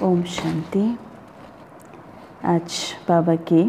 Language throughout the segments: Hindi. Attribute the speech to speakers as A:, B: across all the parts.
A: ओम शांति। आज बाबा की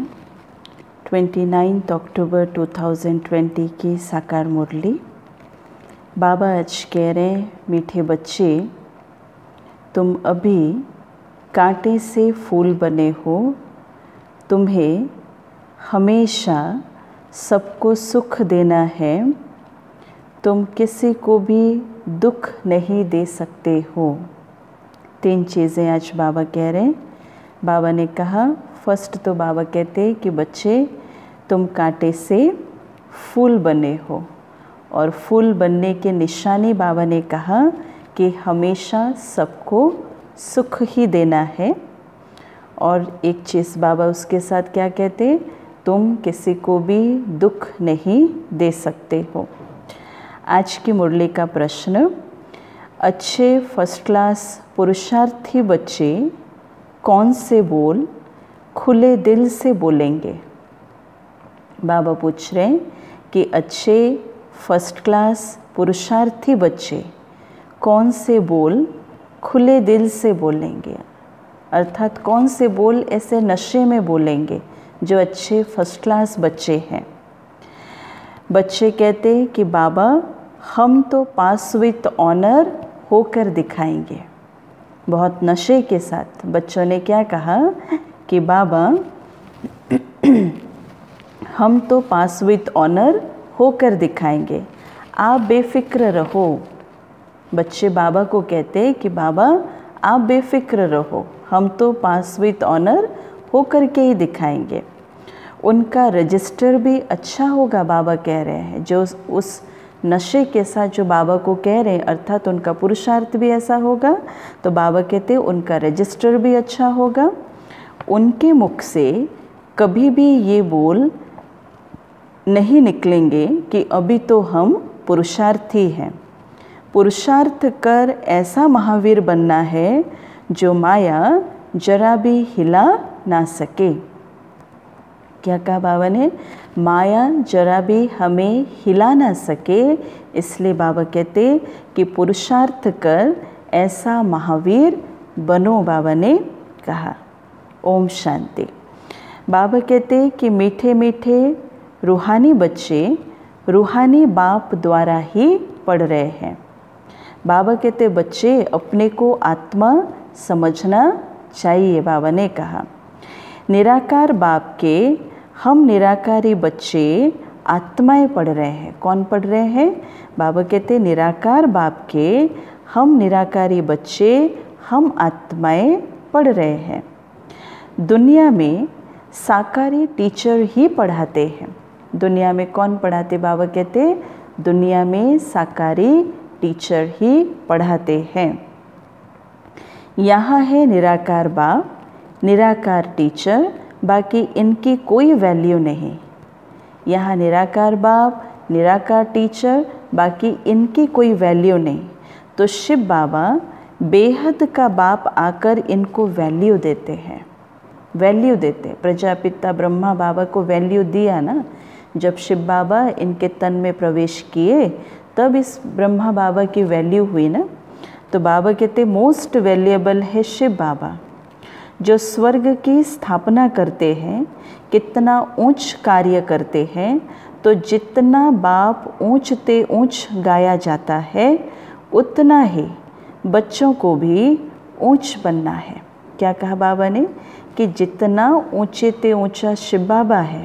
A: 29 अक्टूबर 2020 की साकार मुरली। बाबा आज कह रहे हैं, मीठे बच्चे, तुम अभी कांटे से फूल बने हो। तुम्हें हमेशा सबको सुख देना है। तुम किसी को भी दुख नहीं दे सकते हो। 3 चीज़ें आज बाबा कह रहे हैं। बाबा ने कहा, फर्स्ट तो बाबा कहते हैं कि बच्चे, तुम कांटे से फूल बने हो, और फूल बनने के निशानी बाबा ने कहा कि हमेशा सबको सुख ही देना है। और एक चीज़ बाबा उसके साथ क्या कहते, तुम किसी को भी दुख नहीं दे सकते हो। आज की मुरली का प्रश्न, अच्छे फर्स्ट क्लास पुरुषार्थी बच्चे कौन से बोल खुले दिल से बोलेंगे। बाबा पूछ रहे हैं कि अच्छे फर्स्ट क्लास पुरुषार्थी बच्चे कौन से बोल खुले दिल से बोलेंगे, अर्थात कौन से बोल ऐसे नशे में बोलेंगे जो अच्छे फर्स्ट क्लास बच्चे हैं। बच्चे कहते हैं कि बाबा, हम तो पास विथ ऑनर होकर दिखाएंगे। बहुत नशे के साथ बच्चों ने क्या कहा कि बाबा, हम तो पास विथ ऑनर होकर दिखाएंगे, आप बेफिक्र रहो। बच्चे बाबा को कहते हैं कि बाबा, आप बेफिक्र रहो, हम तो पास विथ ऑनर होकर के ही दिखाएंगे। उनका रजिस्टर भी अच्छा होगा, बाबा कह रहे हैं। जो उस नशे के साथ जो बाबा को कह रहे हैं, अर्थात उनका पुरुषार्थ भी ऐसा होगा, तो बाबा कहते हैं उनका रजिस्टर भी अच्छा होगा। उनके मुख से कभी भी ये बोल नहीं निकलेंगे कि अभी तो हम पुरुषार्थी हैं। पुरुषार्थ कर ऐसा महावीर बनना है जो माया जरा भी हिला ना सके। क्या कहा बाबा ने, माया जरा भी हमें हिला ना सके। इसलिए बाबा कहते कि पुरुषार्थ कर ऐसा महावीर बनो, बाबा ने कहा। ओम शांति। बाबा कहते कि मीठे मीठे रूहानी बच्चे रूहानी बाप द्वारा ही पढ़ रहे हैं। बाबा कहते बच्चे अपने को आत्मा समझना चाहिए। बाबा ने कहा, निराकार बाप के हम निराकारी बच्चे आत्माएं पढ़ रहे हैं। कौन पढ़ रहे हैं? बाबा कहते निराकार बाप के हम निराकारी बच्चे, हम आत्माएं पढ़ रहे हैं। दुनिया में साकारी टीचर ही पढ़ाते हैं। दुनिया में कौन पढ़ाते? बाबा कहते दुनिया में साकारी टीचर ही पढ़ाते हैं। यहाँ है निराकार बाप, निराकार टीचर, बाकी इनकी कोई वैल्यू नहीं। यहाँ निराकार बाप, निराकार टीचर, बाकी इनकी कोई वैल्यू नहीं। तो शिव बाबा बेहद का बाप आकर इनको वैल्यू देते हैं, वैल्यू देते। प्रजापिता ब्रह्मा बाबा को वैल्यू दिया ना, जब शिव बाबा इनके तन में प्रवेश किए तब इस ब्रह्मा बाबा की वैल्यू हुई ना। तो बाबा कहते मोस्ट वैल्यूएबल है शिव बाबा, जो स्वर्ग की स्थापना करते हैं। कितना ऊंच कार्य करते हैं। तो जितना बाप ऊंचते ऊंच गाया जाता है, उतना ही बच्चों को भी ऊंच बनना है। क्या कहा बाबा ने कि जितना ऊंचे ते ऊंचा शिव बाबा है,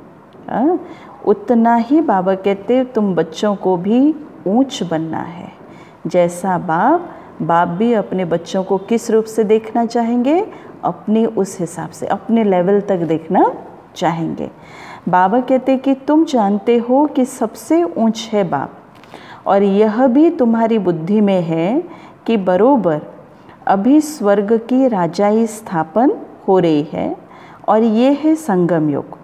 A: उतना ही बाबा कहते तुम बच्चों को भी ऊंच बनना है। जैसा बाप भी अपने बच्चों को किस रूप से देखना चाहेंगे? अपने उस हिसाब से, अपने लेवल तक देखना चाहेंगे। बाबा कहते कि तुम जानते हो कि सबसे ऊंच है बाप, और यह भी तुम्हारी बुद्धि में है कि बरोबर अभी स्वर्ग की राजाई स्थापन हो रही है, और ये है संगम युग।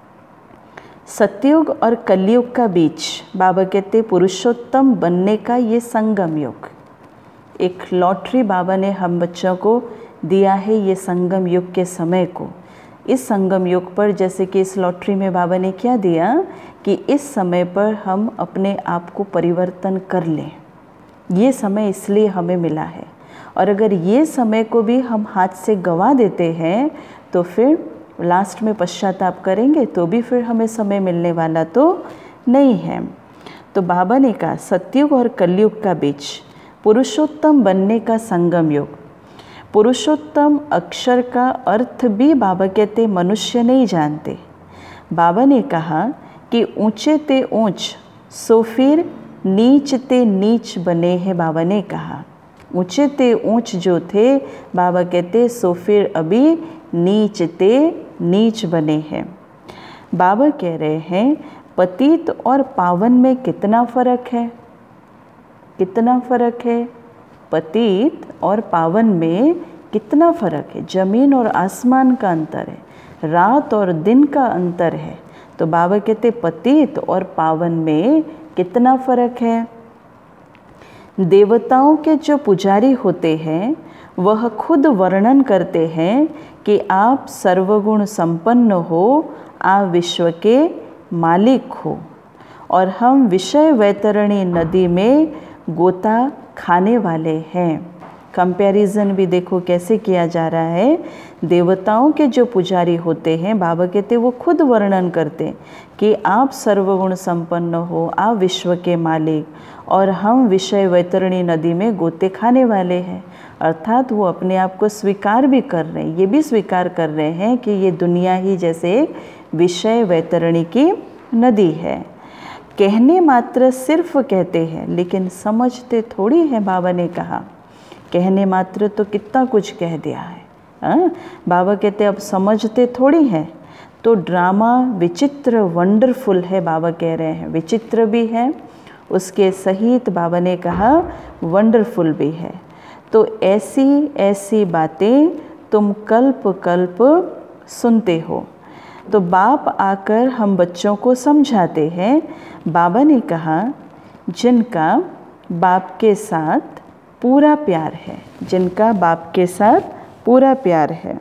A: सतयुग और कलयुग का बीच बाबा कहते पुरुषोत्तम बनने का ये संगम युग। एक लॉटरी बाबा ने हम बच्चों को दिया है, ये संगम युग के समय को। इस संगम युग पर, जैसे कि इस लॉटरी में बाबा ने क्या दिया कि इस समय पर हम अपने आप को परिवर्तन कर लें। ये समय इसलिए हमें मिला है। और अगर ये समय को भी हम हाथ से गंवा देते हैं तो फिर लास्ट में पश्चाताप करेंगे तो भी फिर हमें समय मिलने वाला तो नहीं है। तो बाबा ने कहा सतयुग और कलयुग का बीच पुरुषोत्तम बनने का संगम युग। पुरुषोत्तम अक्षर का अर्थ भी बाबा कहते मनुष्य नहीं जानते। बाबा ने कहा कि ऊंचे ते ऊंच सो फिर नीच ते नीच बने हैं। बाबा ने कहा ऊंचे ते ऊंच जो थे, बाबा कहते सो फिर अभी नीच ते नीच बने हैं। बाबा कह रहे हैं पतित और पावन में कितना फ़र्क है, कितना फ़र्क है। पतित और पावन में कितना फ़र्क है, ज़मीन और आसमान का अंतर है, रात और दिन का अंतर है। तो बाबा कहते पतित और पावन में कितना फ़र्क है। देवताओं के जो पुजारी होते हैं वह खुद वर्णन करते हैं कि आप सर्वगुण संपन्न हो, आप विश्व के मालिक हो, और हम विषय वैतरणी नदी में गोता खाने वाले हैं। कंपैरिजन भी देखो कैसे किया जा रहा है। देवताओं के जो पुजारी होते हैं, बाबा कहते वो खुद वर्णन करते कि आप सर्वगुण संपन्न हो, आप विश्व के मालिक, और हम विषय वैतरणी नदी में गोते खाने वाले हैं। अर्थात वो अपने आप को स्वीकार भी कर रहे हैं, ये भी स्वीकार कर रहे हैं कि ये दुनिया ही जैसे एक विषय वैतरणी की नदी है। कहने मात्र सिर्फ कहते हैं लेकिन समझते थोड़ी है। बाबा ने कहा कहने मात्र तो कितना कुछ कह दिया है। बाबा कहते अब समझते थोड़ी हैं। तो ड्रामा विचित्र वंडरफुल है, बाबा कह रहे हैं विचित्र भी है, उसके सहित बाबा ने कहा वंडरफुल भी है। तो ऐसी ऐसी बातें तुम कल्प कल्प सुनते हो। तो बाप आकर हम बच्चों को समझाते हैं। बाबा ने कहा जिनका बाप के साथ पूरा प्यार है, जिनका बाप के साथ पूरा प्यार है,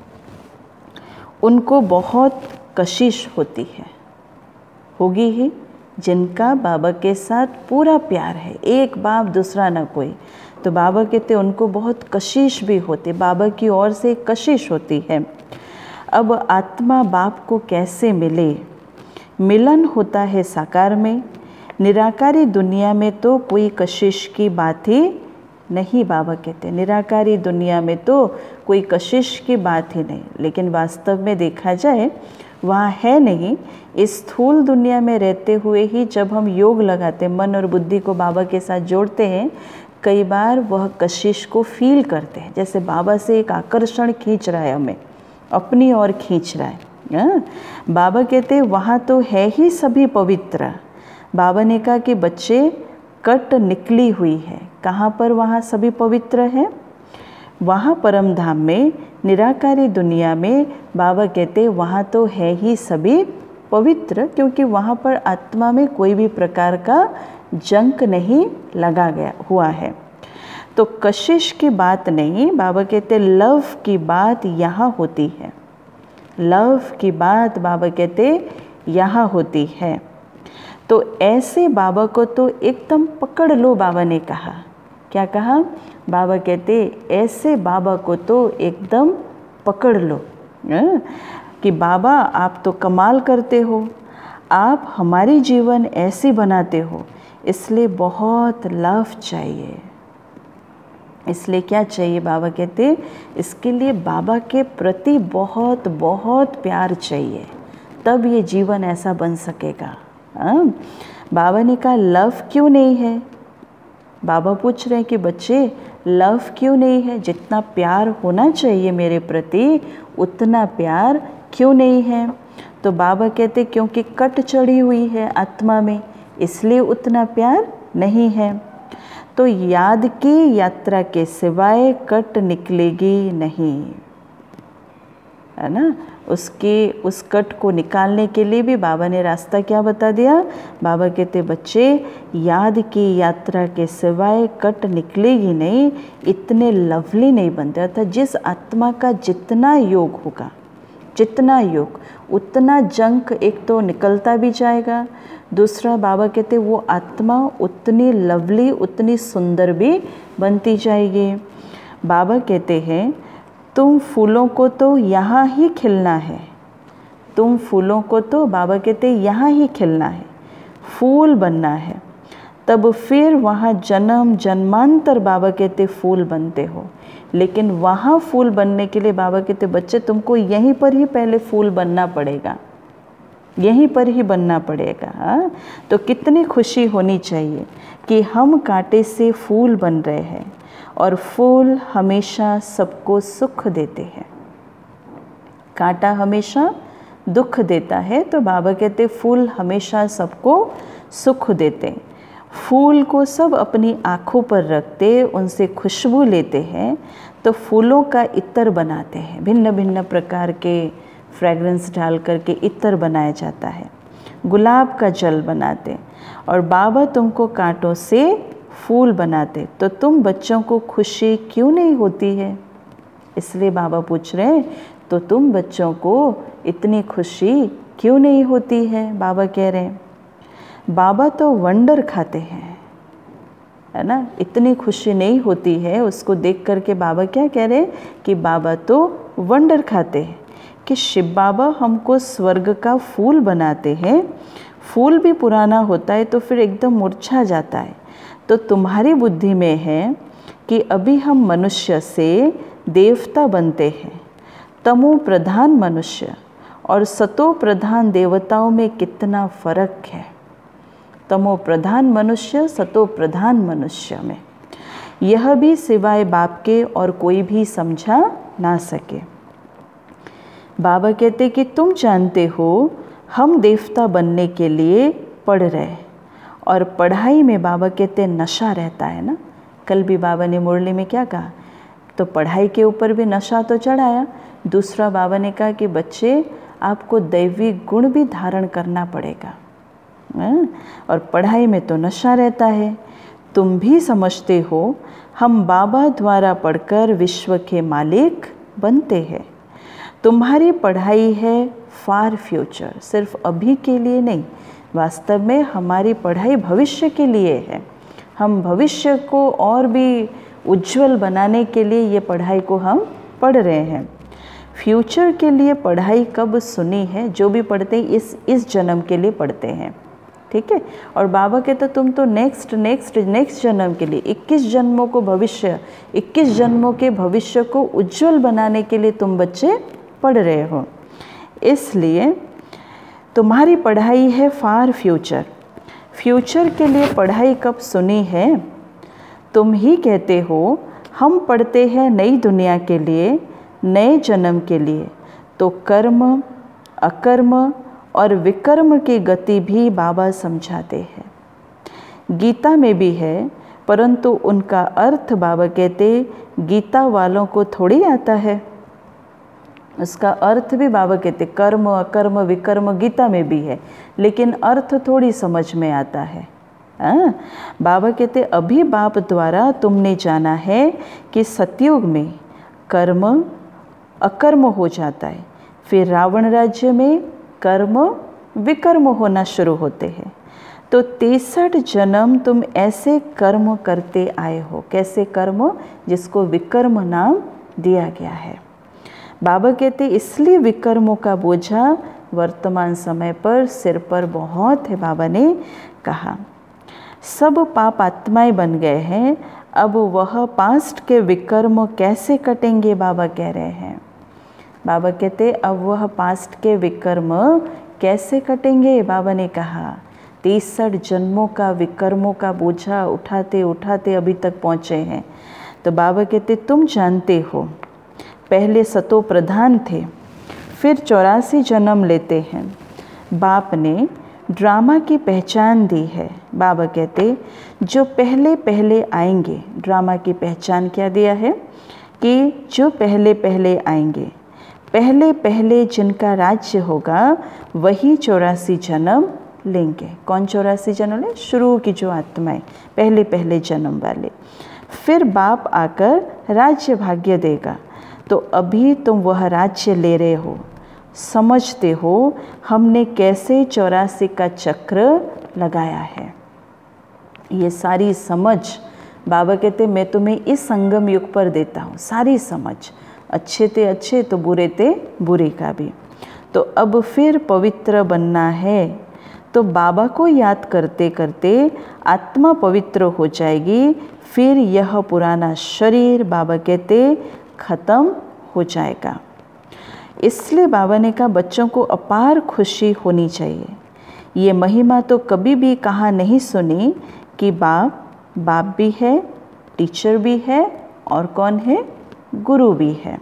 A: उनको बहुत कशिश होती है, होगी ही। जिनका बाबा के साथ पूरा प्यार है, एक बाप दूसरा ना कोई, तो बाबा कहते उनको बहुत कशिश भी होती, बाबा की ओर से कशिश होती है। अब आत्मा बाप को कैसे मिले? मिलन होता है साकार में। निराकारी दुनिया में तो कोई कशिश की बात ही नहीं। बाबा कहते निराकारी दुनिया में तो कोई कशिश की बात ही नहीं। लेकिन वास्तव में देखा जाए वहाँ है नहीं। इस स्थूल दुनिया में रहते हुए ही जब हम योग लगाते, मन और बुद्धि को बाबा के साथ जोड़ते हैं, कई बार वह कशिश को फील करते हैं, जैसे बाबा से एक आकर्षण खींच रहा है, हमें अपनी ओर खींच रहा है। बाबा कहते वहाँ तो है ही सभी पवित्र। बाबा ने कहा कि बच्चे कट निकली हुई है। कहाँ पर वहाँ सभी पवित्र हैं? वहाँ परम धाम में, निराकारी दुनिया में बाबा कहते वहाँ तो है ही सभी पवित्र, क्योंकि वहाँ पर आत्मा में कोई भी प्रकार का जंक नहीं लगा गया हुआ है। तो कशिश की बात नहीं, बाबा कहते लव की बात यहाँ होती है। लव की बात बाबा कहते यहाँ होती है। तो ऐसे बाबा को तो एकदम पकड़ लो। बाबा ने कहा, क्या कहा? बाबा कहते ऐसे बाबा को तो एकदम पकड़ लो कि बाबा आप तो कमाल करते हो, आप हमारी जीवन ऐसी बनाते हो, इसलिए बहुत लव चाहिए। इसलिए क्या चाहिए? बाबा कहते इसके लिए बाबा के प्रति बहुत बहुत प्यार चाहिए, तब ये जीवन ऐसा बन सकेगा। बाबा ने कहा लव क्यों नहीं है? बाबा पूछ रहे हैं कि बच्चे लव क्यों नहीं है? जितना प्यार होना चाहिए मेरे प्रति उतना प्यार क्यों नहीं है? तो बाबा कहते क्योंकि कट चढ़ी हुई है आत्मा में, इसलिए उतना प्यार नहीं है। तो याद की यात्रा के सिवाय कट निकलेगी नहीं, है ना। उस कट को निकालने के लिए भी बाबा ने रास्ता क्या बता दिया? बाबा कहते बच्चे याद की यात्रा के सिवाय कट निकलेगी नहीं, इतने लवली नहीं बनते। अर्थात जिस आत्मा का जितना योग होगा, जितना योग, उतना जंक एक तो निकलता भी जाएगा, दूसरा बाबा कहते वो आत्मा उतनी लवली, उतनी सुंदर भी बनती जाएगी। बाबा कहते हैं तुम फूलों को तो यहाँ ही खिलना है, तुम फूलों को तो बाबा कहते हैं यहाँ ही खिलना है, फूल बनना है, तब फिर वहाँ जन्म जन्मांतर बाबा कहते फूल बनते हो। लेकिन वहाँ फूल बनने के लिए बाबा कहते बच्चे तुमको यहीं पर ही पहले फूल बनना पड़ेगा, यहीं पर ही बनना पड़ेगा। हाँ, तो कितनी खुशी होनी चाहिए कि हम कांटे से फूल बन रहे हैं और फूल हमेशा सबको सुख देते हैं। कांटा हमेशा दुख देता है, तो बाबा कहते फूल हमेशा सबको सुख देते। फूल को सब अपनी आँखों पर रखते, उनसे खुशबू लेते हैं, तो फूलों का इत्र बनाते हैं। भिन्न भिन्न प्रकार के फ्रेगरेंस डाल करके इत्र बनाया जाता है। गुलाब का जल बनाते, और बाबा तुमको कांटों से फूल बनाते, तो तुम बच्चों को खुशी क्यों नहीं होती है? इसलिए बाबा पूछ रहे हैं तो तुम बच्चों को इतनी खुशी क्यों नहीं होती है? बाबा कह रहे हैं बाबा तो वंडर खाते हैं, है ना। इतनी खुशी नहीं होती है उसको देख करके बाबा क्या कह रहे हैं कि बाबा तो वंडर खाते हैं, कि शिव बाबा हमको स्वर्ग का फूल बनाते हैं। फूल भी पुराना होता है तो फिर एकदम मुरझा जाता है। तो तुम्हारी बुद्धि में है कि अभी हम मनुष्य से देवता बनते हैं। तमो प्रधान मनुष्य और सतो प्रधान देवताओं में कितना फर्क है। तमो प्रधान मनुष्य सतो प्रधान मनुष्य में, यह भी सिवाय बाप के और कोई भी समझा ना सके। बाबा कहते कि तुम जानते हो हम देवता बनने के लिए पढ़ रहे, और पढ़ाई में बाबा कहते नशा रहता है ना। कल भी बाबा ने मुरली में क्या कहा, तो पढ़ाई के ऊपर भी नशा तो चढ़ाया। दूसरा बाबा ने कहा कि बच्चे आपको दैवी गुण भी धारण करना पड़ेगा, और पढ़ाई में तो नशा रहता है। तुम भी समझते हो हम बाबा द्वारा पढ़कर विश्व के मालिक बनते हैं। तुम्हारी पढ़ाई है फार फ्यूचर, सिर्फ अभी के लिए नहीं, वास्तव में हमारी पढ़ाई भविष्य के लिए है। हम भविष्य को और भी उज्जवल बनाने के लिए ये पढ़ाई को हम पढ़ रहे हैं। फ्यूचर के लिए पढ़ाई कब सुनी है? जो भी पढ़ते हैं इस जन्म के लिए पढ़ते हैं, ठीक है। और बाबा कहते तुम तो नेक्स्ट जन्म के लिए 21 जन्मों को भविष्य, 21 जन्मों के भविष्य को उज्जवल बनाने के लिए तुम बच्चे पढ़ रहे हो। इसलिए तुम्हारी पढ़ाई है फार फ्यूचर। फ्यूचर के लिए पढ़ाई कब सुनी है? तुम ही कहते हो हम पढ़ते हैं नई दुनिया के लिए, नए जन्म के लिए। तो कर्म, अकर्म और विकर्म की गति भी बाबा समझाते हैं। गीता में भी है, परंतु उनका अर्थ बाबा कहते गीता वालों को थोड़ी आता है। उसका अर्थ भी बाबा कहते कर्म, अकर्म, विकर्म गीता में भी है, लेकिन अर्थ थोड़ी समझ में आता है। बाबा कहते अभी बाप द्वारा तुमने जाना है कि सतयुग में कर्म अकर्म हो जाता है, फिर रावण राज्य में कर्म विकर्म होना शुरू होते हैं। तो 63 जन्म तुम ऐसे कर्म करते आए हो। कैसे कर्म? जिसको विकर्म नाम दिया गया है। बाबा कहते इसलिए विकर्मों का बोझा वर्तमान समय पर सिर पर बहुत है। बाबा ने कहा सब पाप आत्माएं बन गए हैं, अब वह पास्ट के विकर्म कैसे कटेंगे? बाबा कह रहे हैं। बाबा कहते अब वह पास्ट के विकर्म कैसे कटेंगे? बाबा ने कहा 63 जन्मों का विकर्मों का बोझा उठाते उठाते अभी तक पहुँचे हैं। तो बाबा कहते तुम जानते हो पहले सतो प्रधान थे, फिर 84 जन्म लेते हैं। बाप ने ड्रामा की पहचान दी है। बाबा कहते जो पहले पहले आएंगे, ड्रामा की पहचान क्या दिया है कि जो पहले पहले आएंगे, पहले पहले जिनका राज्य होगा वही 84 जन्म लेंगे। कौन 84 जन्म ले? शुरू की जो आत्माएं, पहले पहले जन्म वाले। फिर बाप आकर राज्य भाग्य देगा। तो अभी तुम वह राज्य ले रहे हो, समझते हो हमने कैसे 84 का चक्र लगाया है। ये सारी समझ बाबा कहते मैं तुम्हें इस संगम युग पर देता हूँ सारी समझ, अच्छे ते अच्छे तो बुरे ते बुरे का भी। तो अब फिर पवित्र बनना है, तो बाबा को याद करते करते आत्मा पवित्र हो जाएगी, फिर यह पुराना शरीर बाबा कहते खत्म हो जाएगा। इसलिए बाबा ने कहा बच्चों को अपार खुशी होनी चाहिए। ये महिमा तो कभी भी कहा नहीं सुनी कि बाप भी है, टीचर भी है और कौन है, गुरु भी है।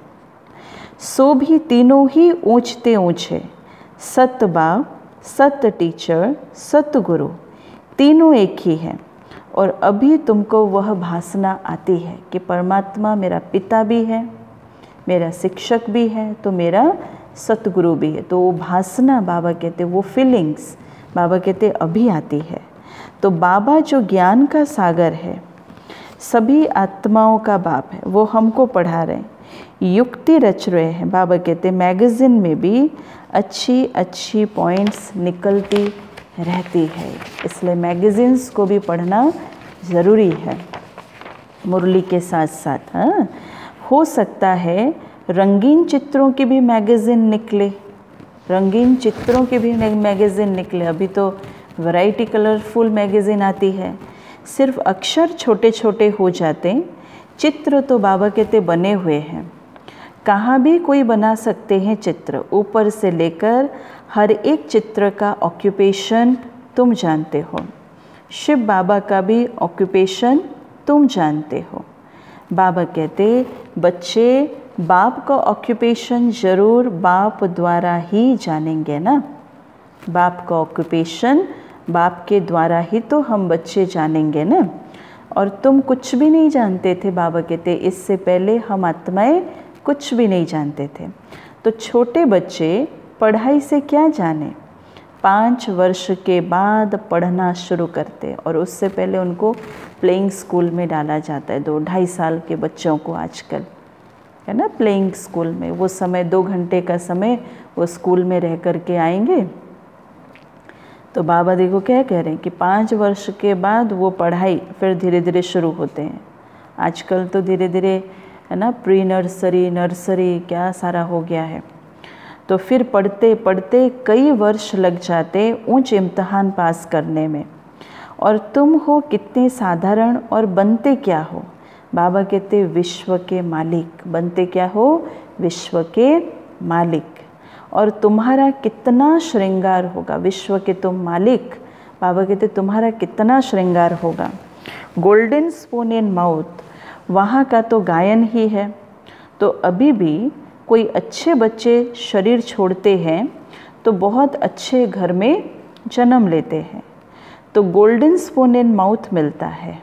A: सो भी तीनों ही ऊंचते ऊंचे, सत बाप, सत टीचर, सत गुरु, तीनों एक ही है। और अभी तुमको वह भासना आती है कि परमात्मा मेरा पिता भी है, मेरा शिक्षक भी है, तो मेरा सतगुरु भी है। तो वो भासना बाबा कहते, वो फीलिंग्स बाबा कहते अभी आती है। तो बाबा जो ज्ञान का सागर है, सभी आत्माओं का बाप है, वो हमको पढ़ा रहे हैं, युक्ति रच रहे हैं। बाबा कहते मैगज़ीन में भी अच्छी अच्छी पॉइंट्स निकलती रहती है, इसलिए मैगज़ीन्स को भी पढ़ना ज़रूरी है मुरली के साथ साथ। हाँ, हो सकता है रंगीन चित्रों की भी मैगज़ीन निकले, रंगीन चित्रों की भी मैगज़ीन निकले। अभी तो वैरायटी कलरफुल मैगज़ीन आती है, सिर्फ अक्षर छोटे छोटे हो जाते, चित्र तो बाबा कहते बने हुए हैं। कहाँ भी कोई बना सकते हैं चित्र, ऊपर से लेकर हर एक चित्र का ऑक्यूपेशन तुम जानते हो, शिव बाबा का भी ऑक्यूपेशन तुम जानते हो। बाबा कहते बच्चे बाप का ऑक्यूपेशन ज़रूर बाप द्वारा ही जानेंगे ना, बाप का ऑक्यूपेशन बाप के द्वारा ही तो हम बच्चे जानेंगे ना। और तुम कुछ भी नहीं जानते थे, बाबा कहते इससे पहले हम आत्माएं कुछ भी नहीं जानते थे। तो छोटे बच्चे पढ़ाई से क्या जाने, 5 वर्ष के बाद पढ़ना शुरू करते, और उससे पहले उनको प्लेइंग स्कूल में डाला जाता है। 2-2.5 साल के बच्चों को आजकल है ना प्लेइंग स्कूल में, वो समय 2 घंटे का समय वो स्कूल में रह कर के आएंगे। तो बाबा देखो क्या कह रहे हैं कि 5 वर्ष के बाद वो पढ़ाई फिर धीरे धीरे शुरू होते हैं। आजकल तो धीरे धीरे है ना प्री नर्सरी, नर्सरी क्या सारा हो गया है। तो फिर पढ़ते पढ़ते कई वर्ष लग जाते ऊंच इम्तहान पास करने में, और तुम हो कितने साधारण और बनते क्या हो। बाबा कहते विश्व के मालिक, बनते क्या हो, विश्व के मालिक। और तुम्हारा कितना श्रृंगार होगा, विश्व के तुम मालिक, बाबा कहते तुम्हारा कितना श्रृंगार होगा। गोल्डन स्पून इन माउथ, वहाँ का तो गायन ही है। तो अभी भी कोई अच्छे बच्चे शरीर छोड़ते हैं तो बहुत अच्छे घर में जन्म लेते हैं, तो गोल्डन स्पून इन माउथ मिलता है।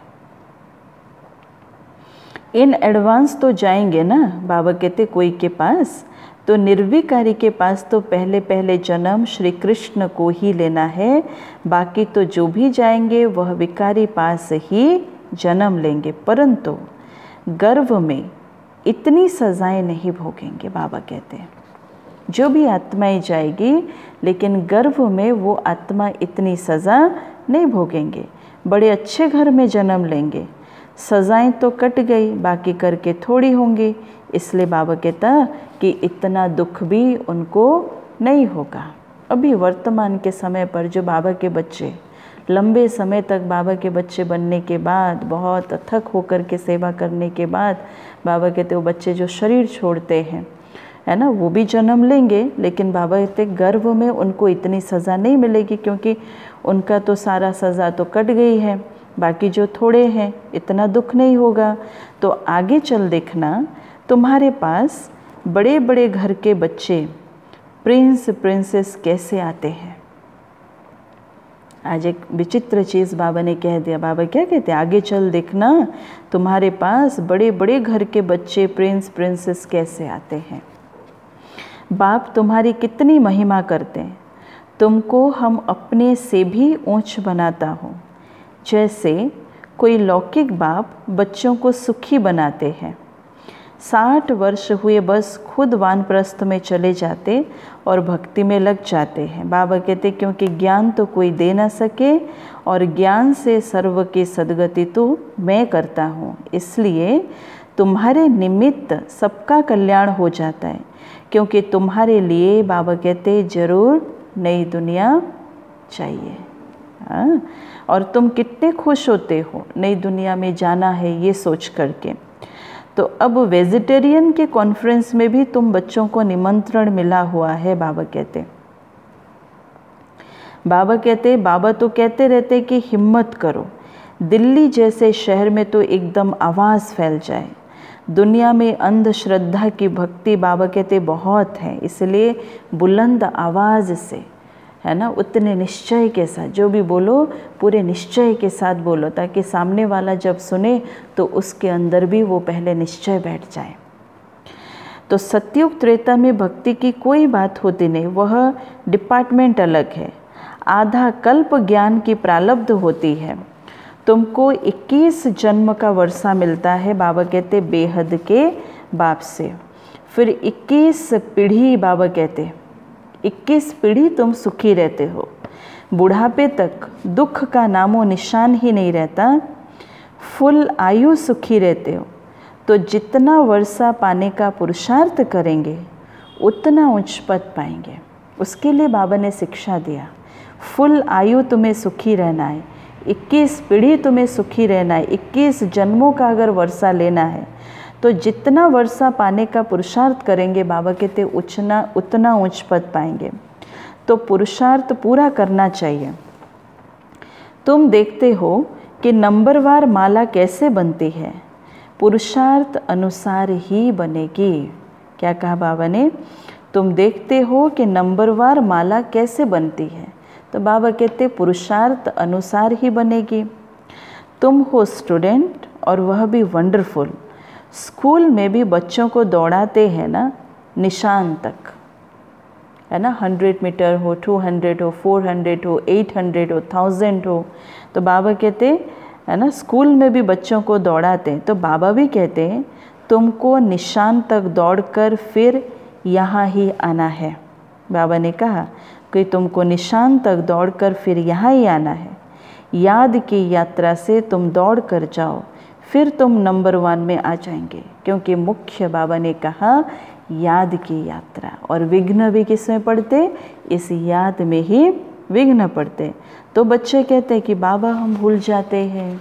A: इन एडवांस तो जाएंगे ना, बाबा कहते कोई के पास, तो निर्विकारी के पास तो पहले पहले जन्म श्री कृष्ण को ही लेना है, बाकी तो जो भी जाएंगे वह विकारी पास ही जन्म लेंगे। परंतु गर्भ में इतनी सजाएं नहीं भोगेंगे, बाबा कहते हैं। जो भी आत्माएं जाएगी, लेकिन गर्भ में वो आत्मा इतनी सज़ा नहीं भोगेंगे, बड़े अच्छे घर में जन्म लेंगे। सजाएं तो कट गई, बाकी करके थोड़ी होंगी, इसलिए बाबा कहता कि इतना दुख भी उनको नहीं होगा। अभी वर्तमान के समय पर जो बाबा के बच्चे लंबे समय तक बाबा के बच्चे बनने के बाद, बहुत अथक होकर के सेवा करने के बाद, बाबा कहते वो बच्चे जो शरीर छोड़ते हैं है ना, वो भी जन्म लेंगे, लेकिन बाबा कहते गर्भ में उनको इतनी सज़ा नहीं मिलेगी, क्योंकि उनका तो सारा सज़ा तो कट गई है, बाकी जो थोड़े हैं इतना दुख नहीं होगा। तो आगे चल देखना, तुम्हारे पास बड़े बड़े घर के बच्चे प्रिंस प्रिंसेस कैसे आते हैं। आज एक विचित्र चीज़ बाबा ने कह दिया। बाबा क्या कहते हैं, आगे चल देखना, तुम्हारे पास बड़े बड़े घर के बच्चे प्रिंस प्रिंसेस कैसे आते हैं। बाप तुम्हारी कितनी महिमा करते हैं, तुमको हम अपने से भी ऊंच बनाता हूँ। जैसे कोई लौकिक बाप बच्चों को सुखी बनाते हैं, 60 वर्ष हुए बस खुद वानप्रस्थ में चले जाते और भक्ति में लग जाते हैं। बाबा कहते क्योंकि ज्ञान तो कोई दे ना सके और ज्ञान से सर्व की सद्गति तो मैं करता हूँ, इसलिए तुम्हारे निमित्त सबका कल्याण हो जाता है, क्योंकि तुम्हारे लिए बाबा कहते जरूर नई दुनिया चाहिए। हाँ, और तुम कितने खुश होते हो नई दुनिया में जाना है ये सोच करके। तो अब वेजिटेरियन के कॉन्फ्रेंस में भी तुम बच्चों को निमंत्रण मिला हुआ है। बाबा कहते बाबा तो कहते रहते कि हिम्मत करो। दिल्ली जैसे शहर में तो एकदम आवाज़ फैल जाए। दुनिया में अंधश्रद्धा की भक्ति बाबा कहते बहुत है, इसलिए बुलंद आवाज़ से, है ना, उतने निश्चय के साथ जो भी बोलो पूरे निश्चय के साथ बोलो, ताकि सामने वाला जब सुने तो उसके अंदर भी वो पहले निश्चय बैठ जाए। तो सतयुग त्रेता में भक्ति की कोई बात होती नहीं, वह डिपार्टमेंट अलग है। आधा कल्प ज्ञान की प्रारब्ध होती है। तुमको 21 जन्म का वर्षा मिलता है, बाबा कहते बेहद के बाप से। फिर 21 पीढ़ी, बाबा कहते 21 पीढ़ी तुम सुखी रहते हो। बुढ़ापे तक दुख का नामो निशान ही नहीं रहता, फुल आयु सुखी रहते हो। तो जितना वर्षा पाने का पुरुषार्थ करेंगे उतना उच्च पद पाएंगे। उसके लिए बाबा ने शिक्षा दिया, फुल आयु तुम्हें सुखी रहना है, 21 पीढ़ी तुम्हें सुखी रहना है, 21 जन्मों का अगर वर्षा लेना है तो जितना वर्षा पाने का पुरुषार्थ करेंगे बाबा कहते उतना उच्च पद पाएंगे। तो पुरुषार्थ पूरा करना चाहिए। तुम देखते हो कि नंबरवार माला कैसे बनती है, पुरुषार्थ अनुसार ही बनेगी। क्या कहा बाबा ने? तुम देखते हो कि नंबरवार माला कैसे बनती है, तो बाबा कहते पुरुषार्थ अनुसार ही बनेगी। तुम हो स्टूडेंट और वह भी वंडरफुल। स्कूल में भी बच्चों को दौड़ाते हैं ना निशान तक, है ना, 100 मीटर हो, 200 हो, 400 हो, 800 हो, 1000 हो। तो बाबा कहते है ना स्कूल में भी बच्चों को दौड़ाते हैं। तो बाबा भी कहते हैं तुमको निशान तक दौड़कर फिर यहाँ ही आना है। बाबा ने कहा कि तुमको निशान तक दौड़कर फिर यहाँ ही आना है। याद की यात्रा से तुम दौड़ कर जाओ, फिर तुम नंबर 1 में आ जाएंगे। क्योंकि मुख्य बाबा ने कहा याद की यात्रा, और विघ्न भी किस में पड़ते? इस याद में ही विघ्न पड़ते। तो बच्चे कहते हैं कि बाबा हम भूल जाते हैं।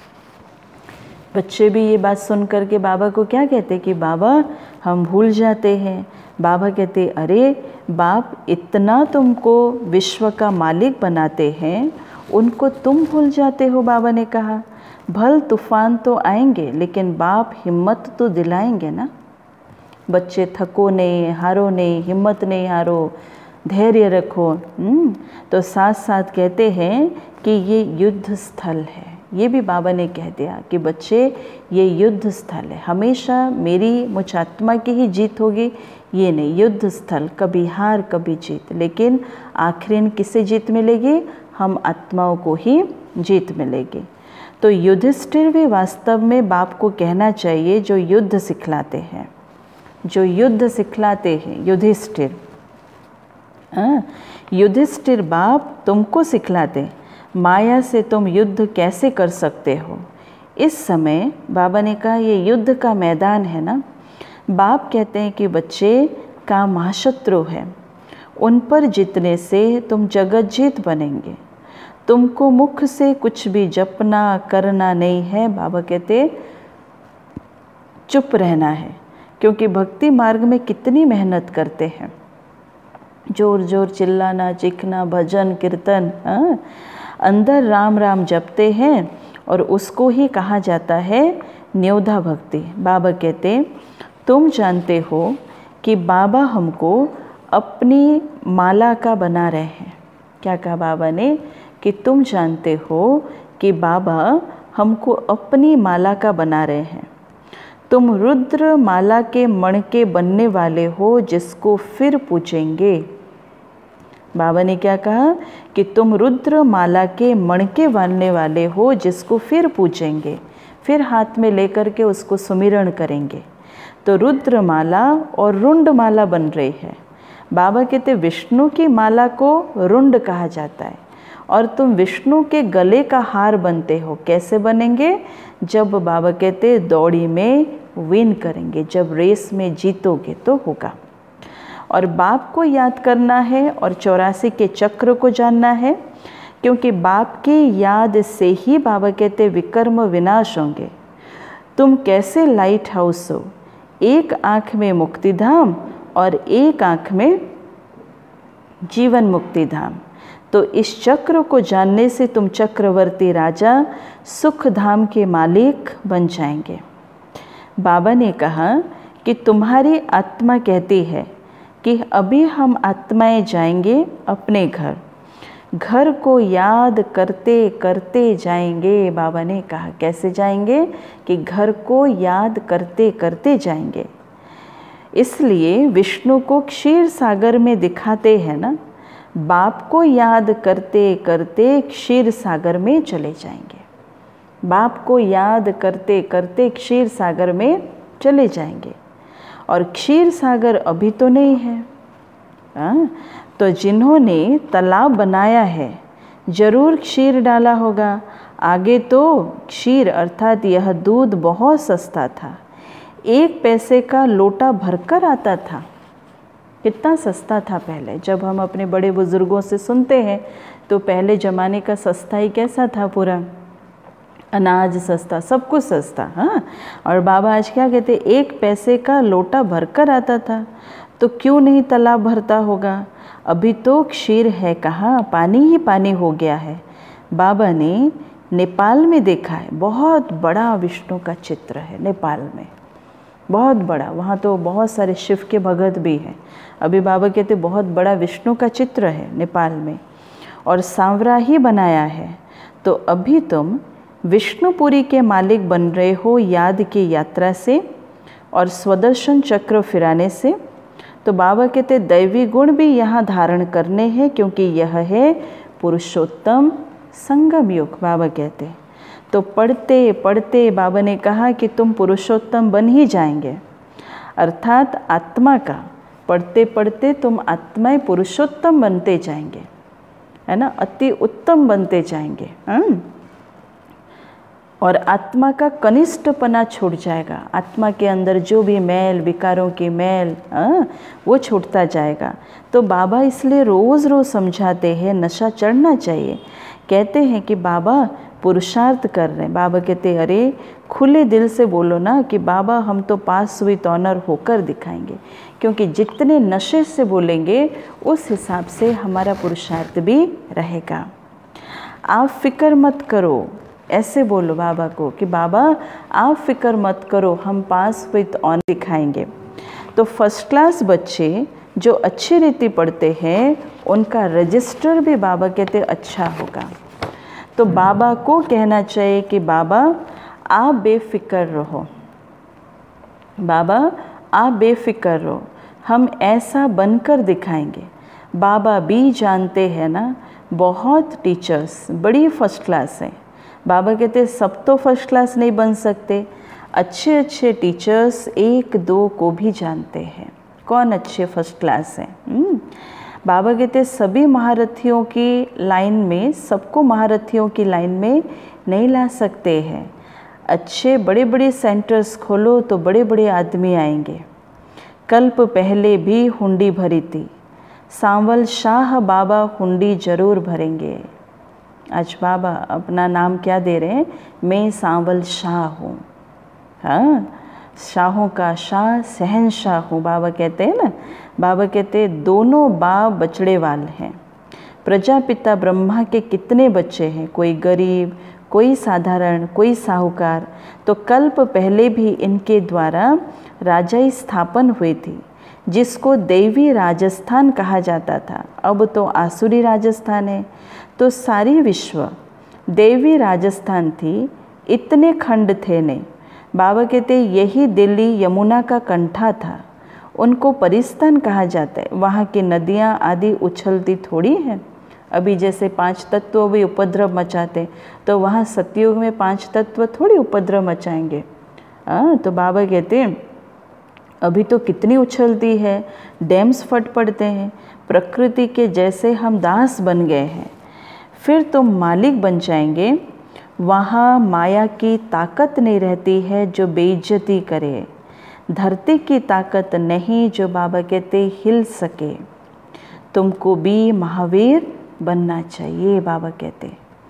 A: बच्चे भी ये बात सुन करके बाबा को क्या कहते कि बाबा हम भूल जाते हैं। बाबा कहते अरे बाप, इतना तुमको विश्व का मालिक बनाते हैं, उनको तुम भूल जाते हो। बाबा ने कहा भल तूफान तो आएंगे, लेकिन बाप हिम्मत तो दिलाएंगे ना। बच्चे थको नहीं, हारो नहीं, हिम्मत नहीं हारो, धैर्य रखो। तो साथ साथ कहते हैं कि ये युद्ध स्थल है। ये भी बाबा ने कह दिया कि बच्चे ये युद्ध स्थल है, हमेशा मेरी मुझ आत्मा की ही जीत होगी, ये नहीं। युद्ध स्थल, कभी हार कभी जीत, लेकिन आखिर किसे जीत मिलेगी? हम आत्माओं को ही जीत मिलेगी। तो युधिष्ठिर भी वास्तव में बाप को कहना चाहिए जो युद्ध सिखलाते हैं, जो युद्ध सिखलाते हैं युधिष्ठिर। युधिष्ठिर बाप तुमको सिखलाते माया से तुम युद्ध कैसे कर सकते हो। इस समय बाबा ने कहा ये युद्ध का मैदान है ना। बाप कहते हैं कि बच्चे का महाशत्रु है, उन पर जीतने से तुम जगत जीत बनेंगे। तुमको मुख से कुछ भी जपना करना नहीं है। बाबा कहते चुप रहना है, क्योंकि भक्ति मार्ग में कितनी मेहनत करते हैं, जोर जोर चिल्लाना, चीखना, भजन कीर्तन। अंदर राम राम जपते हैं और उसको ही कहा जाता है न्योधा भक्ति। बाबा कहते तुम जानते हो कि बाबा हमको अपनी माला का बना रहे हैं। क्या कहा बाबा ने? कि तुम जानते हो कि बाबा हमको अपनी माला का बना रहे हैं। तुम रुद्र माला के मणके बनने वाले हो, जिसको फिर पूजेंगे। बाबा ने क्या कहा कि तुम रुद्र माला के मणके बनने वाले हो, जिसको फिर पूजेंगे, फिर हाथ में लेकर के उसको सुमिरण करेंगे। तो रुद्रमाला और रुंडमाला बन रही है। बाबा कहते विष्णु की माला को रुंड कहा जाता है और तुम विष्णु के गले का हार बनते हो। कैसे बनेंगे? जब बाबा कहते दौड़ी में विन करेंगे, जब रेस में जीतोगे तो होगा। और बाप को याद करना है और 84 के चक्र को जानना है, क्योंकि बाप की याद से ही बाबा कहते विकर्म विनाश होंगे। तुम कैसे लाइट हाउस हो, एक आँख में मुक्ति धाम और एक आँख में जीवन मुक्ति धाम। तो इस चक्र को जानने से तुम चक्रवर्ती राजा सुख धाम के मालिक बन जाएंगे। बाबा ने कहा कि तुम्हारी आत्मा कहती है कि अभी हम आत्माएं जाएंगे अपने घर, घर को याद करते करते जाएंगे। बाबा ने कहा कैसे जाएंगे? कि घर को याद करते करते जाएंगे। इसलिए विष्णु को क्षीर सागर में दिखाते हैं ना, बाप को याद करते करते क्षीर सागर में चले जाएंगे। बाप को याद करते करते क्षीर सागर में चले जाएंगे। और क्षीर सागर अभी तो नहीं है। तो जिन्होंने तालाब बनाया है जरूर क्षीर डाला होगा। आगे तो क्षीर अर्थात यह दूध बहुत सस्ता था, 1 पैसे का लोटा भरकर आता था। कितना सस्ता था पहले। जब हम अपने बड़े बुजुर्गों से सुनते हैं तो पहले ज़माने का सस्ता ही कैसा था, पूरा अनाज सस्ता, सब कुछ सस्ता। हाँ, और बाबा आज क्या कहते, 1 पैसे का लोटा भरकर आता था। तो क्यों नहीं तालाब भरता होगा? अभी तो क्षीर है कहाँ, पानी ही पानी हो गया है। बाबा ने नेपाल में देखा है, बहुत बड़ा विष्णु का चित्र है नेपाल में, बहुत बड़ा। वहाँ तो बहुत सारे शिव के भगत भी हैं। अभी बाबा कहते बहुत बड़ा विष्णु का चित्र है नेपाल में, और सांवरा ही बनाया है। तो अभी तुम विष्णुपुरी के मालिक बन रहे हो याद की यात्रा से और स्वदर्शन चक्र फिराने से। तो बाबा कहते दैवी गुण भी यहाँ धारण करने हैं, क्योंकि यह है पुरुषोत्तम संगम युग। बाबा कहते तो पढ़ते पढ़ते बाबा ने कहा कि तुम पुरुषोत्तम बन ही जाएंगे, अर्थात आत्मा का पढ़ते पढ़ते तुम आत्माएं पुरुषोत्तम बनते जाएंगे, है ना, अति उत्तम बनते जाएंगे। और आत्मा का कनिष्ठपना छूट जाएगा। आत्मा के अंदर जो भी मैल, विकारों की मैल, वो छूटता जाएगा। तो बाबा इसलिए रोज़ रोज़ समझाते हैं नशा चढ़ना चाहिए। कहते हैं कि बाबा पुरुषार्थ कर रहे हैं। बाबा कहते अरे खुले दिल से बोलो ना कि बाबा हम तो पास विद ऑनर होकर दिखाएंगे, क्योंकि जितने नशे से बोलेंगे उस हिसाब से हमारा पुरुषार्थ भी रहेगा। आप फिक्र मत करो, ऐसे बोलो बाबा को कि बाबा आप फिक्र मत करो, हम पास विद ऑनर दिखाएंगे। तो फर्स्ट क्लास बच्चे जो अच्छी रीति पढ़ते हैं उनका रजिस्टर भी बाबा कहते अच्छा होगा। तो बाबा को कहना चाहिए कि बाबा आप बेफिक्र रहो, बाबा आप बेफिक्र रहो, हम ऐसा बनकर दिखाएंगे। बाबा भी जानते हैं ना, बहुत टीचर्स बड़ी फर्स्ट क्लास हैं। बाबा कहते सब तो फर्स्ट क्लास नहीं बन सकते, अच्छे अच्छे टीचर्स 1-2 को भी जानते हैं कौन अच्छे फर्स्ट क्लास हैं। बाबा कहते सभी महारथियों की लाइन में, सबको महारथियों की लाइन में नहीं ला सकते हैं। अच्छे बड़े बड़े सेंटर्स खोलो तो बड़े बड़े आदमी आएंगे। कल्प पहले भी हुंडी भरी थी, सांवल शाह बाबा हुंडी जरूर भरेंगे। आज बाबा अपना नाम क्या दे रहे हैं, मैं सांवल शाह हूँ। हाँ, शाहों का शाह, शहनशाह हूँ। बाबा कहते हैं ना, बाबा कहते दोनों बाप बछड़े वाल हैं। प्रजापिता ब्रह्मा के कितने बच्चे हैं, कोई गरीब, कोई साधारण, कोई साहूकार। तो कल्प पहले भी इनके द्वारा राजाई स्थापन हुई थी, जिसको देवी राजस्थान कहा जाता था। अब तो आसुरी राजस्थान है। तो सारी विश्व देवी राजस्थान थी, इतने खंड थे नहीं। बाबा कहते यही दिल्ली यमुना का कंठा था, उनको परिस्थान कहा जाता है। वहाँ की नदियाँ आदि उछलती थोड़ी हैं। अभी जैसे 5 तत्व भी उपद्रव मचाते, तो वहाँ सतयुग में 5 तत्व थोड़ी उपद्रव मचाएंगे। तो बाबा कहते अभी तो कितनी उछलती है, डैम्स फट पड़ते हैं, प्रकृति के जैसे हम दास बन गए हैं। फिर तुम मालिक बन जाएंगे। वहाँ माया की ताकत नहीं रहती है जो बेइज्जती करे, धरती की ताकत नहीं जो बाबा कहते हिल सके। तुमको भी महावीर बनना चाहिए, बाबा कहते।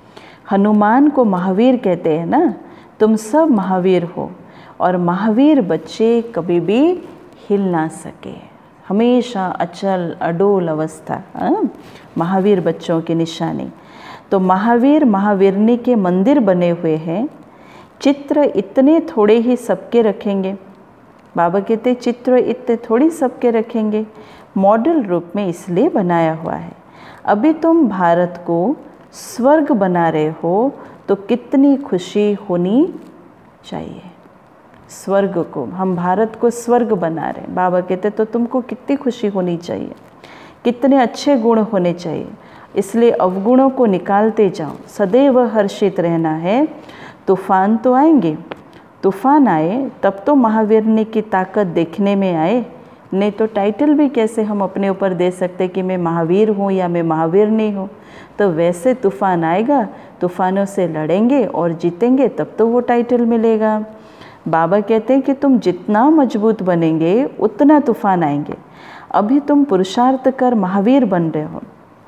A: हनुमान को महावीर कहते हैं ना, तुम सब महावीर हो। और महावीर बच्चे कभी भी हिल ना सके, हमेशा अचल अडोल अवस्था, महावीर बच्चों की निशानी। तो महावीर महावीरनी के मंदिर बने हुए हैं। चित्र इतने थोड़े ही सबके रखेंगे, बाबा कहते चित्र इतने थोड़ी सबके रखेंगे, मॉडल रूप में इसलिए बनाया हुआ है। अभी तुम भारत को स्वर्ग बना रहे हो तो कितनी खुशी होनी चाहिए। स्वर्ग को, हम भारत को स्वर्ग बना रहे हैं, बाबा कहते तो तुमको कितनी खुशी होनी चाहिए, कितने अच्छे गुण होने चाहिए। इसलिए अवगुणों को निकालते जाओ, सदैव हर्षित रहना है। तूफान तो आएंगे, तूफान आए तब तो महावीरनी की ताकत देखने में आए, नहीं तो टाइटल भी कैसे हम अपने ऊपर दे सकते कि मैं महावीर हूँ या मैं महावीरनी हूँ। तो वैसे तूफान आएगा, तूफानों से लड़ेंगे और जीतेंगे तब तो वो टाइटल मिलेगा। बाबा कहते हैं कि तुम जितना मजबूत बनेंगे उतना तूफान आएंगे। अभी तुम पुरुषार्थ कर महावीर बन रहे हो,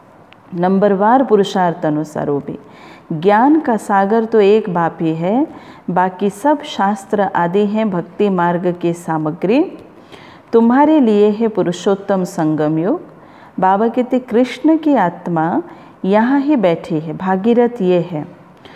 A: नंबरवार पुरुषार्थ अनुसार। वो भी ज्ञान का सागर तो एक बाप ही है, बाकी सब शास्त्र आदि हैं भक्ति मार्ग की सामग्री। तुम्हारे लिए है पुरुषोत्तम संगम योग। बाबा कहते कृष्ण की आत्मा यहाँ ही बैठी है, भागीरथ ये है।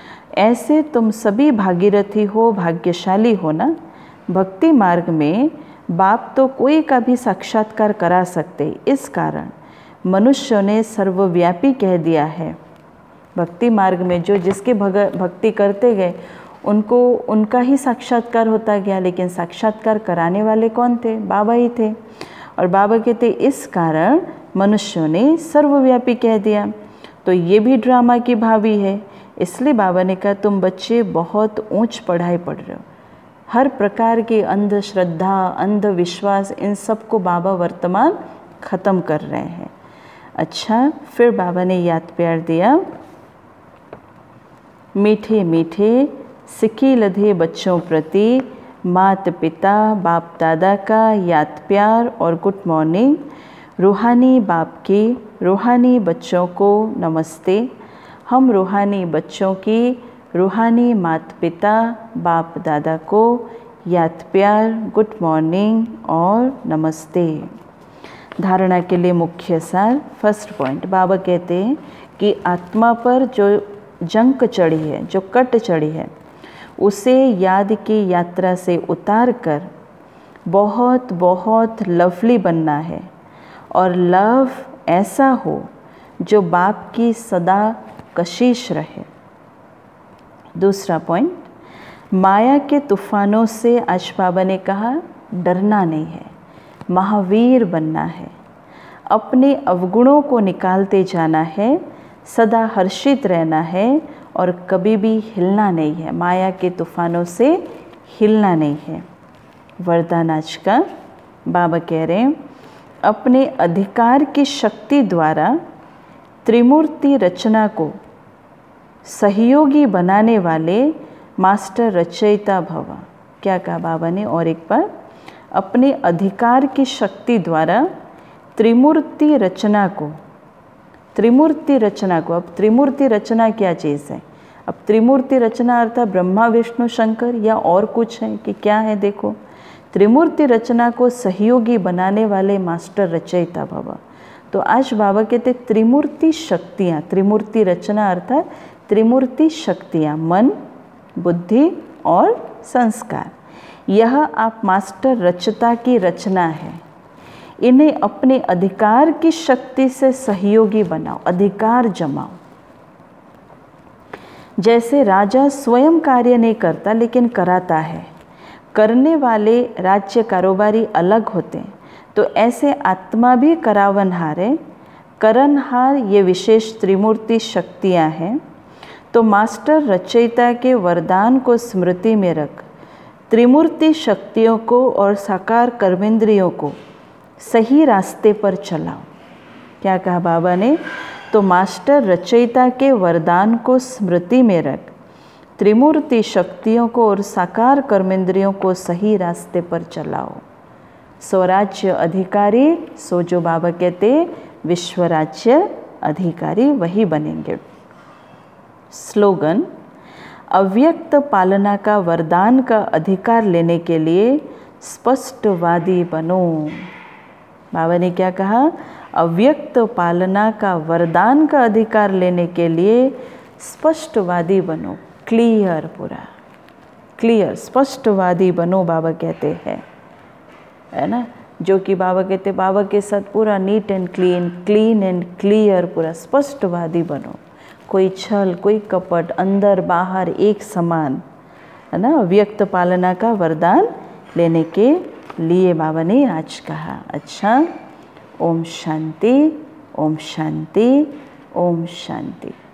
A: ऐसे तुम सभी भागीरथी हो, भाग्यशाली हो ना। भक्ति मार्ग में बाप तो कोई का भी साक्षात्कार करा सकते, इस कारण मनुष्य ने सर्वव्यापी कह दिया है। भक्ति मार्ग में जो जिसके भक्ति करते गए उनको उनका ही साक्षात्कार होता गया, लेकिन साक्षात्कार कराने वाले कौन थे? बाबा ही थे। और बाबा कहते इस कारण मनुष्यों ने सर्वव्यापी कह दिया। तो ये भी ड्रामा की भावी है। इसलिए बाबा ने कहा तुम बच्चे बहुत ऊंच पढ़ाई पढ़ रहे हो, हर प्रकार की अंधश्रद्धा अंधविश्वास इन सब को बाबा वर्तमान ख़त्म कर रहे हैं। अच्छा, फिर बाबा ने याद प्यार दिया, मीठे मीठे सिक्की लधे बच्चों प्रति माता पिता बाप दादा का याद प्यार और गुड मॉर्निंग। रूहानी बाप की रूहानी बच्चों को नमस्ते। हम रूहानी बच्चों की रूहानी माता पिता बाप दादा को याद प्यार, गुड मॉर्निंग और नमस्ते। धारणा के लिए मुख्य सार, फर्स्ट पॉइंट, बाबा कहते हैं कि आत्मा पर जो जंक चढ़ी है, जो कट चढ़ी है, उसे याद की यात्रा से उतार कर बहुत बहुत लवली बनना है। और लव ऐसा हो जो बाप की सदा कशिश रहे। दूसरा पॉइंट, माया के तूफानों से आज बाबा ने कहा डरना नहीं है, महावीर बनना है, अपने अवगुणों को निकालते जाना है, सदा हर्षित रहना है और कभी भी हिलना नहीं है, माया के तूफानों से हिलना नहीं है। वरदान आज का बाबा कह रहे हैं, अपने अधिकार की शक्ति द्वारा त्रिमूर्ति रचना को सहयोगी बनाने वाले मास्टर रचयिता भव। क्या कहा बाबा ने? और एक बार, अपने अधिकार की शक्ति द्वारा त्रिमूर्ति रचना को, त्रिमूर्ति रचना को, अब त्रिमूर्ति रचना क्या चीज़ है? अब त्रिमूर्ति रचना अर्थात ब्रह्मा विष्णु शंकर या और कुछ है कि क्या है? देखो, त्रिमूर्ति रचना को सहयोगी बनाने वाले मास्टर रचयिता भव। तो आज बाबा कहते त्रिमूर्ति शक्तियाँ, त्रिमूर्ति रचना अर्थात त्रिमूर्ति शक्तियाँ, मन बुद्धि और संस्कार, यह आप मास्टर रचता की रचना है। इन्हें अपने अधिकार की शक्ति से सहयोगी बनाओ, अधिकार जमाओ। जैसे राजा स्वयं कार्य नहीं करता लेकिन कराता है, करने वाले राज्य कारोबारी अलग होते हैं, तो ऐसे आत्मा भी करावनहार है। करनहार ये विशेष त्रिमूर्ति शक्तियाँ हैं। तो मास्टर रचयिता के वरदान को स्मृति में रख त्रिमूर्ति शक्तियों को और साकार कर्मेंद्रियों को सही रास्ते पर चलाओ। क्या कहा बाबा ने? तो मास्टर रचयिता के वरदान को स्मृति में रख त्रिमूर्ति शक्तियों को और साकार कर्मेंद्रियों को सही रास्ते पर चलाओ। स्वराज्य अधिकारी, सो जो बाबा कहते विश्व राज्य अधिकारी वही बनेंगे। स्लोगन, अव्यक्त पालना का वरदान का अधिकार लेने के लिए स्पष्टवादी बनो। बाबा ने क्या कहा? अव्यक्त पालना का वरदान का अधिकार लेने के लिए स्पष्टवादी बनो। क्लियर, पूरा क्लियर, स्पष्टवादी बनो बाबा कहते हैं, है ना। जो कि बाबा कहते, बाबा के साथ पूरा neat and clean, clean and clear, पूरा स्पष्टवादी बनो। कोई छल, कोई कपट, अंदर बाहर एक समान, है ना। अव्यक्त पालना का वरदान लेने के लिए बाबा ने आज कहा। अच्छा, ओम शांति, ओम शांति, ओम शांति।